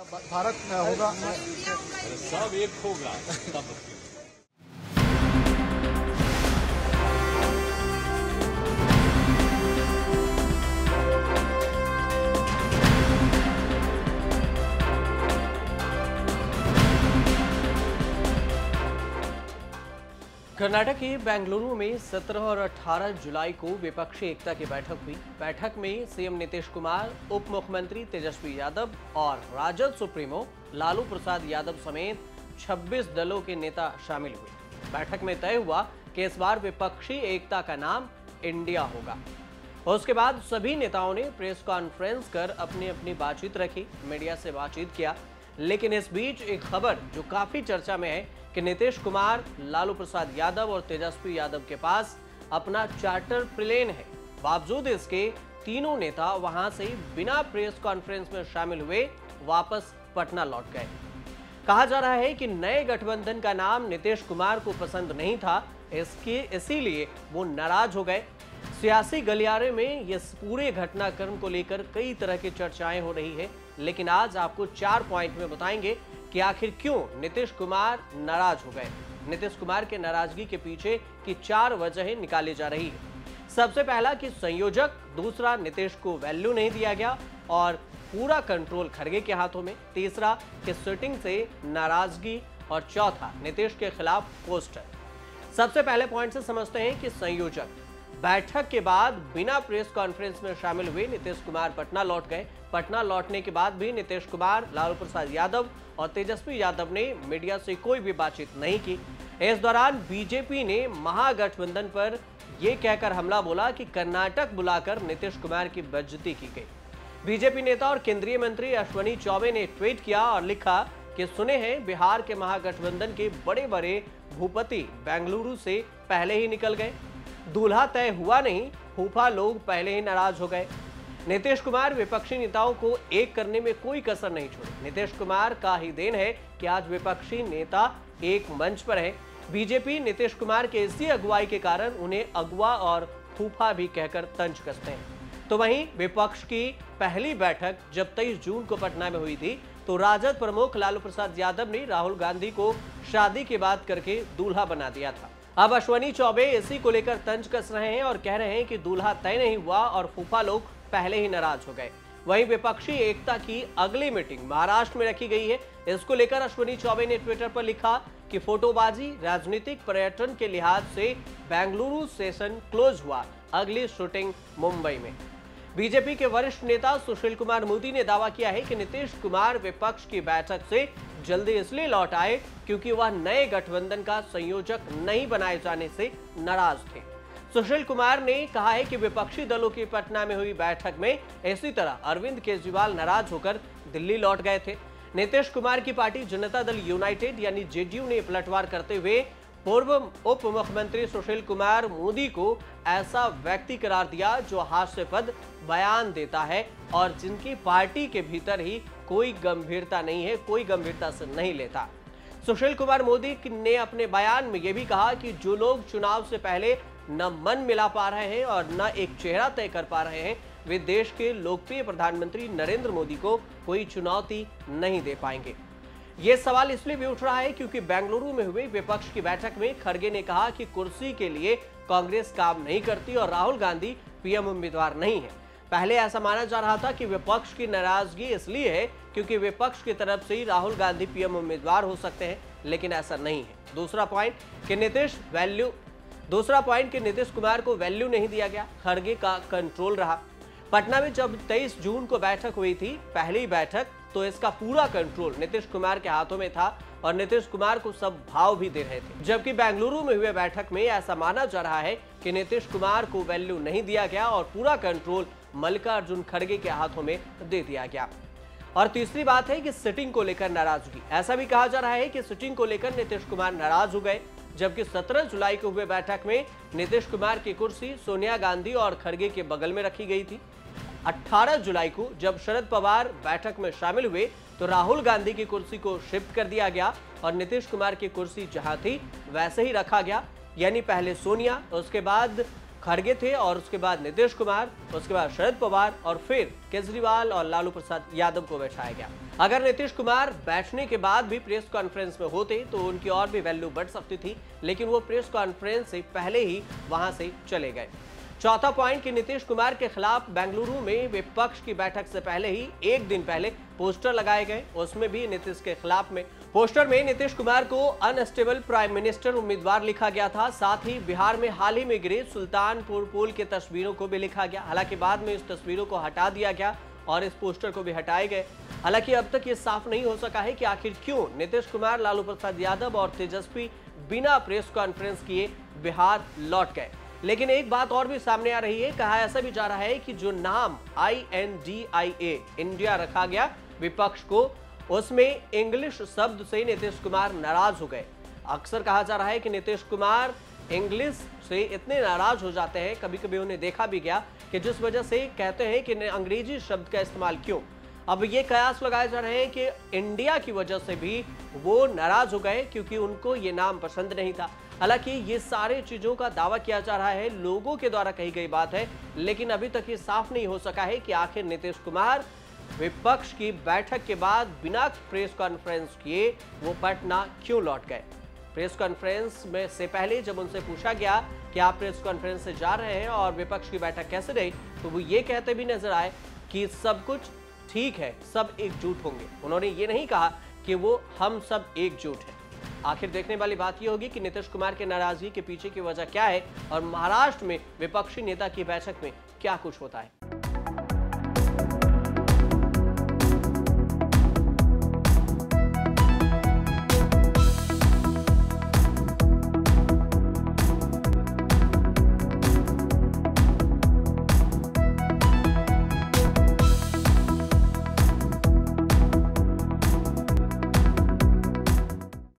भारत होगा, सब एक होगा तब। कर्नाटक के बेंगलुरु में 17 और 18 जुलाई को विपक्षी एकता की बैठक हुई। बैठक में सीएम नीतीश कुमार, उप मुख्यमंत्री तेजस्वी यादव और राजद सुप्रीमो लालू प्रसाद यादव समेत 26 दलों के नेता शामिल हुए। बैठक में तय हुआ कि इस बार विपक्षी एकता का नाम इंडिया होगा। उसके बाद सभी नेताओं ने प्रेस कॉन्फ्रेंस कर अपनी अपनी बातचीत रखी, मीडिया से बातचीत किया। लेकिन इस बीच एक खबर जो काफी चर्चा में है कि नीतीश कुमार, लालू प्रसाद यादव और तेजस्वी यादव के पास अपना चार्टर प्लेन है। बावजूद इसके तीनों नेता वहां से बिना प्रेस कॉन्फ्रेंस में शामिल हुए वापस पटना लौट गए। कहा जा रहा है कि नए गठबंधन का नाम नीतीश कुमार को पसंद नहीं था, इसीलिए वो नाराज हो गए। सियासी गलियारे में इस पूरे घटनाक्रम को लेकर कई तरह की चर्चाएं हो रही है, लेकिन आज आपको 4 पॉइंट में बताएंगे कि आखिर क्यों नीतीश कुमार नाराज हो गए। नीतीश कुमार के नाराजगी के पीछे की 4 वजहें निकाली जा रही है। सबसे पहला कि संयोजक, दूसरा नीतीश को वैल्यू नहीं दिया गया और पूरा कंट्रोल खड़गे के हाथों में, तीसरा कि सिटिंग से नाराजगी और चौथा नीतीश के खिलाफ पोस्टर। सबसे पहले पॉइंट से समझते हैं कि संयोजक। बैठक के बाद बिना प्रेस कॉन्फ्रेंस में शामिल हुए नीतीश कुमार पटना लौट गए। पटना लौटने के बाद भी नीतीश कुमार, लालू प्रसाद यादव और तेजस्वी यादव ने मीडिया से कोई भी बातचीत नहीं की। इस दौरान बीजेपी ने महागठबंधन पर यह कहकर हमला बोला कि कर्नाटक बुलाकर नीतीश कुमार की बेइज्जती की गई। बीजेपी नेता और केंद्रीय मंत्री अश्विनी चौबे ने ट्वीट किया और लिखा कि सुने हैं बिहार के महागठबंधन के बड़े बड़े भूपति बेंगलुरु से पहले ही निकल गए। दूल्हा तय हुआ नहीं, फूफा लोग पहले ही नाराज हो गए। नीतीश कुमार विपक्षी नेताओं को एक करने में कोई कसर नहीं छोड़ी। नीतीश कुमार का ही देन है कि आज विपक्षी नेता एक मंच पर है। बीजेपी नीतीश कुमार के इसी अगुवाई के कारण उन्हें अगुवा और फूफा भी कहकर तंज कसते हैं। तो वहीं विपक्ष की पहली बैठक जब 23 जून को पटना में हुई थी तो राजद प्रमुख लालू प्रसाद यादव ने राहुल गांधी को शादी के बाद करके दूल्हा बना दिया था। अब अश्विनी चौबे इसी को लेकर तंज कस रहे हैं और कह रहे हैं कि दूल्हा तय नहीं हुआ और फूफा लोग पहले ही नाराज हो गए। वहीं विपक्षी एकता की अगली मीटिंग महाराष्ट्र में रखी गई है। इसको लेकर अश्विनी चौबे ने ट्विटर पर लिखा कि फोटोबाजी, राजनीतिक पर्यटन के लिहाज से बेंगलुरु सेशन क्लोज हुआ, अगली शूटिंग मुंबई में। बीजेपी के वरिष्ठ नेता सुशील कुमार मोदी ने दावा किया है कि नीतीश कुमार विपक्ष की बैठक से जल्दी इसलिए लौट आए क्योंकि वह नए गठबंधन का संयोजक नहीं बनाए जाने से नाराज थे। सुशील कुमार ने कहा है कि विपक्षी दलों की पटना में हुई बैठक में इसी तरह अरविंद केजरीवाल नाराज होकर दिल्ली लौट गए थे। नीतीश कुमार की पार्टी जनता दल यूनाइटेड यानी जेडीयू ने पलटवार करते हुए पूर्व उप मुख्यमंत्री सुशील कुमार मोदी को ऐसा व्यक्ति करार दिया जो हास्यास्पद बयान देता है और जिनकी पार्टी के भीतर ही कोई गंभीरता नहीं है, कोई गंभीरता से नहीं लेता। सुशील कुमार मोदी ने अपने बयान में यह भी कहा कि जो लोग चुनाव से पहले न मन मिला पा रहे हैं और न एक चेहरा तय कर पा रहे हैं, वे देश के लोकप्रिय प्रधानमंत्री नरेंद्र मोदी को कोई चुनौती नहीं दे पाएंगे। ये सवाल इसलिए भी उठ रहा है क्योंकि बेंगलुरु में हुई विपक्ष की बैठक में खड़गे ने कहा कि कुर्सी के लिए कांग्रेस काम नहीं करती और राहुल गांधी पीएम उम्मीदवार नहीं है। पहले ऐसा माना जा रहा था कि विपक्ष की नाराजगी इसलिए है क्योंकि विपक्ष की तरफ से ही राहुल गांधी पीएम उम्मीदवार हो सकते हैं, लेकिन ऐसा नहीं है। दूसरा पॉइंट कि नीतीश कुमार को वैल्यू नहीं दिया गया, खड़गे का कंट्रोल रहा। पटना में जब 23 जून को बैठक हुई थी, पहली बैठक, तो इसका पूरा कंट्रोल नीतीश कुमार के हाथों में था और नीतीश कुमार को सब भाव भी दे रहे थे। जबकि बेंगलुरु में हुए बैठक में ऐसा माना जा रहा है कि नीतीश कुमार को वैल्यू नहीं दिया गया और पूरा कंट्रोल मल्लिकार्जुन खड़गे के हाथों में दे दिया गया। और तीसरी बात है कि सिटिंग को लेकर नाराजगी। ऐसा भी कहा जा रहा है कि सिटिंग को लेकर नीतीश कुमार नाराज हो गए, जबकि 17 जुलाई को हुए बैठक में नीतीश कुमार की कुर्सी सोनिया गांधी और खड़गे के बगल में रखी गई थी। 18 जुलाई को जब शरद पवार बैठक में शामिल हुए तो राहुल गांधी की कुर्सी को शिफ्ट कर दिया गया और नीतीश कुमार की कुर्सी जहां थी वैसे ही रखा गया, यानी पहले सोनिया, उसके बाद खड़गे थे और उसके बाद नीतीश कुमार, उसके बाद शरद पवार और फिर केजरीवाल और लालू प्रसाद यादव को बैठाया गया। अगर नीतीश कुमार बैठने के बाद भी प्रेस कॉन्फ्रेंस में होते तो उनकी और भी वैल्यू बढ़ सकती थी, लेकिन वो प्रेस कॉन्फ्रेंस से पहले ही वहां से चले गए। चौथा पॉइंट कि नीतीश कुमार के खिलाफ बेंगलुरु में विपक्ष की बैठक से पहले ही एक दिन पहले पोस्टर लगाए गए, उसमें भी नीतीश के खिलाफ में पोस्टर में नीतीश कुमार को अनस्टेबल प्राइम मिनिस्टर उम्मीदवार लिखा गया था। साथ ही बिहार में हाल ही में गिरे सुल्तानपुर पुल की तस्वीरों को भी लिखा गया। हालांकि बाद में इस तस्वीरों को हटा दिया गया और इस पोस्टर को भी हटाए गए। हालांकि अब तक ये साफ नहीं हो सका है कि आखिर क्यों नीतीश कुमार, लालू प्रसाद यादव और तेजस्वी बिना प्रेस कॉन्फ्रेंस किए बिहार लौट गए। लेकिन एक बात और भी सामने आ रही है, कहा ऐसा भी जा रहा है कि जो नाम INDIA इंडिया रखा गया विपक्ष को, उसमें इंग्लिश शब्द से नीतीश कुमार नाराज हो गए। अक्सर कहा जा रहा है कि नीतीश कुमार इंग्लिश से इतने नाराज हो जाते हैं, कभी कभी उन्हें देखा भी गया कि जिस वजह से कहते हैं कि अंग्रेजी शब्द का इस्तेमाल क्यों। अब ये कयास लगाए जा रहे हैं कि इंडिया की वजह से भी वो नाराज हो गए क्योंकि उनको ये नाम पसंद नहीं था। हालांकि ये सारे चीजों का दावा किया जा रहा है, लोगों के द्वारा कही गई बात है, लेकिन अभी तक ये साफ नहीं हो सका है कि आखिर नीतीश कुमार विपक्ष की बैठक के बाद बिना प्रेस कॉन्फ्रेंस किए वो पटना क्यों लौट गए। प्रेस कॉन्फ्रेंस में से पहले जब उनसे पूछा गया कि आप प्रेस कॉन्फ्रेंस से जा रहे हैं और विपक्ष की बैठक कैसे रही, तो वो ये कहते भी नजर आए कि सब कुछ ठीक है, सब एकजुट होंगे। उन्होंने ये नहीं कहा कि वो हम सब एकजुट हैं। आखिर देखने वाली बात यह होगी कि नीतीश कुमार के नाराजगी के पीछे की वजह क्या है और महाराष्ट्र में विपक्षी नेता की बैठक में क्या कुछ होता है।